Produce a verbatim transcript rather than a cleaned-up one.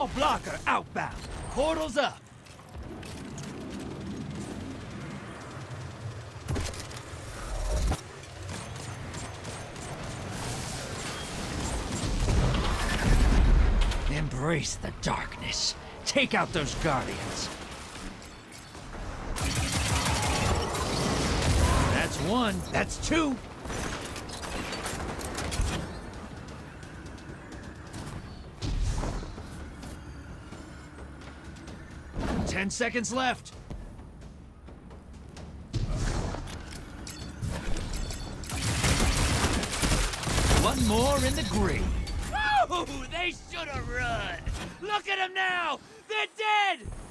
Blocker outbound. Portals up. Embrace the darkness. Take out those guardians. That's one. That's two. Ten seconds left. One more in the green. Woo! They should have run! Look at them now! They're dead!